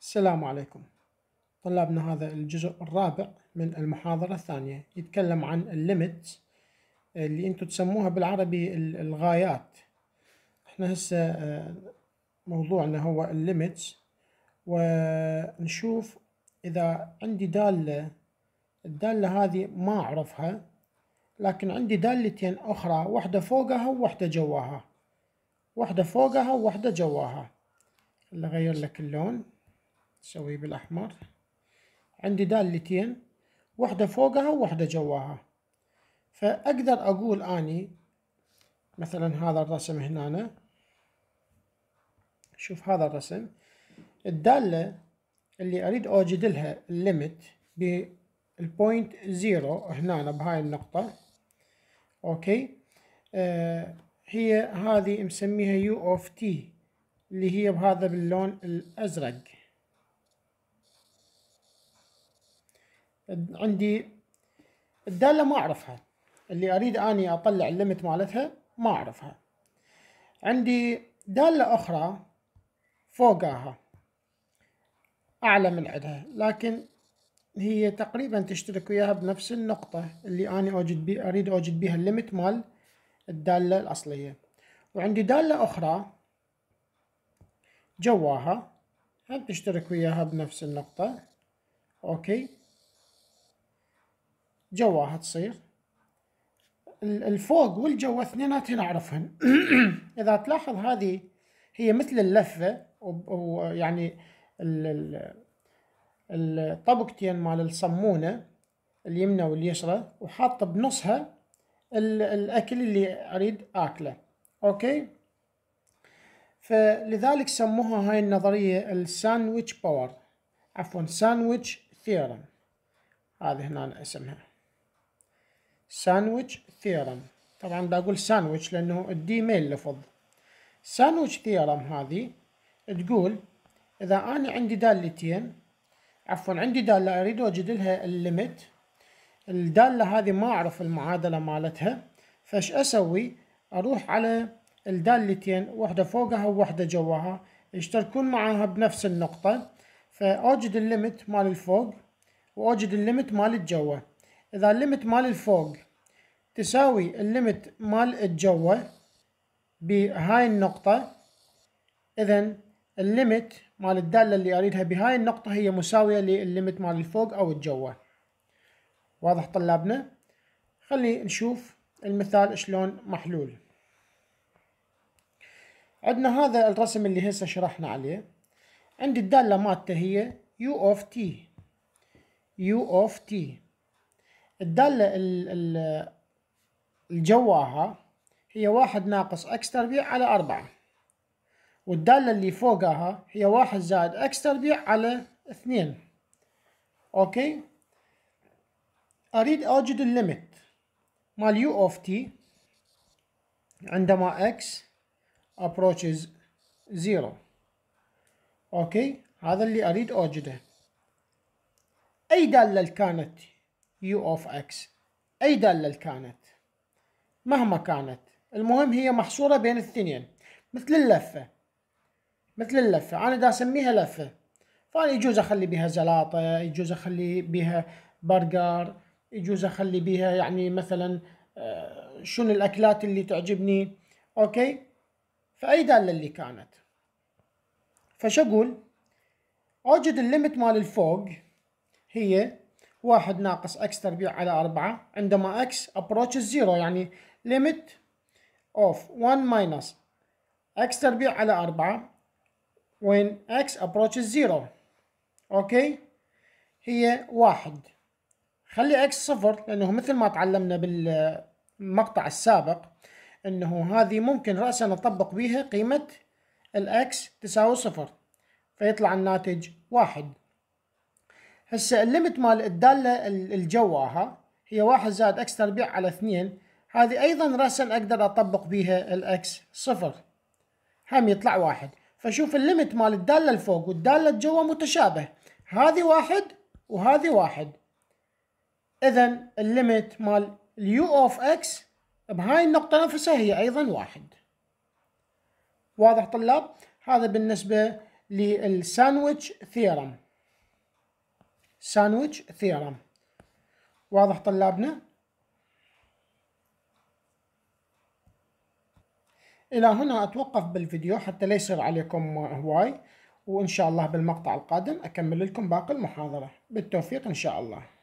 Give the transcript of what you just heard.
السلام عليكم طلابنا. هذا الجزء الرابع من المحاضرة الثانية يتكلم عن الليميتس اللي انتم تسموها بالعربي الغايات. احنا هسه موضوعنا هو الليميتس، ونشوف إذا عندي الدالة هذه ما أعرفها، لكن عندي دالتين أخرى، واحدة فوقها وواحدة جواها، واحدة فوقها وواحدة جواها. اللي أغير لك اللون نسويه بالأحمر. عندي دالتين، واحدة فوقها وواحدة جواها، فأقدر أقول أني مثلا هذا الرسم هنا، شوف هذا الرسم، الدالة اللي أريد أوجد لها الليمت بالبوينت 0 هنا بهاي النقطة، أوكي، هي هذه مسميها يو اوف تي، اللي هي بهذا باللون الأزرق. عندي الدالة ما أعرفها، اللي أريد أني أطلع الليمت مالتها ما أعرفها. عندي دالة أخرى فوقها أعلى من عندها، لكن هي تقريبا تشترك وياها بنفس النقطة اللي أنا أريد أوجد بها الليمت مال الدالة الأصلية. وعندي دالة أخرى جواها هم تشترك وياها بنفس النقطة، أوكي، جواها تصير الفوق والجوا اثنيناتهن أعرفهن. إذا تلاحظ هذه هي مثل اللفة، ويعني الطبقتين مال الصمونة اليمنى واليسرى، وحاطة بنصها الأكل اللي أريد أكله، أوكي. فلذلك سموها هاي النظرية الساندويتش باور، عفوا ساندويتش ثيورم. هذه هنا اسمها ساندويتش ثيورم. طبعا دا أقول ساندويتش لأنه الدي ميل لفظ. ساندويتش ثيورم هذه تقول إذا أنا عندي دالتين، عفوا عندي دالة أريد أوجد لها الليمت، الدالة هذه ما أعرف المعادلة مالتها، فاش أسوي؟ أروح على الدالتين، واحدة فوقها وواحدة جواها يشتركون معاها بنفس النقطة، فأوجد الليمت مال الفوق وأوجد الليمت مال الجوا. إذا الليمت مال الفوق تساوي الليمت مال الجوا بهاي النقطة، إذن الليمت مال الدالة اللي أريدها بهاي النقطة هي مساوية للليمت مال الفوق أو الجوا. واضح طلابنا؟ خلي نشوف المثال شلون محلول. عندنا هذا الرسم اللي هسه شرحنا عليه. عندي الدالة مالته هي يو اوف تي، يو اوف تي. الدالة الجواها هي 1 ناقص اكس تربيع على 4، والدالة اللي فوقها هي 1 زائد اكس تربيع على 2، اوكي. اريد اوجد الليمت مال يو اوف تي عندما اكس approaches 0، اوكي. هذا اللي اريد اوجده. اي دالة كانت يو اوف اكس، اي دالة كانت مهما كانت، المهم هي محصورة بين الاثنين، مثل اللفة. مثل اللفة أنا دا أسميها لفة، فأنا يجوز أخلي بها زلاطة، يجوز أخلي بها برجر، يجوز أخلي بها يعني مثلا شنو الأكلات اللي تعجبني، أوكي. فأي دالة اللي كانت، فش أقول؟ أوجد الليمت مال الفوق هي 1 ناقص اكس تربيع على 4 عندما اكس approaches 0، يعني limit of 1 minus x تربيع على 4 when x approaches 0، اوكي. هي 1. خلي x صفر، لانه مثل ما تعلمنا بالمقطع السابق انه هذه ممكن رأسا نطبق بها قيمة الاكس تساوي 0، فيطلع الناتج 1. هسه الليمت مال الدالة الجواها هي 1 زائد اكس تربيع على 2، هذه ايضا رأسا اقدر اطبق بها الاكس 0، هم يطلع 1. فشوف الليمت مال الدالة الفوق والدالة الجوا متشابه، هذه 1 وهذه 1، اذن الليمت مال اليو اوف اكس بهاي النقطة نفسها هي ايضا 1. واضح طلاب؟ هذا بالنسبة للساندويتش ثيورم. ساندويتش ثيورم. واضح طلابنا؟ إلى هنا أتوقف بالفيديو حتى لا يصير عليكم هواي، وإن شاء الله بالمقطع القادم أكمل لكم باقي المحاضرة. بالتوفيق إن شاء الله.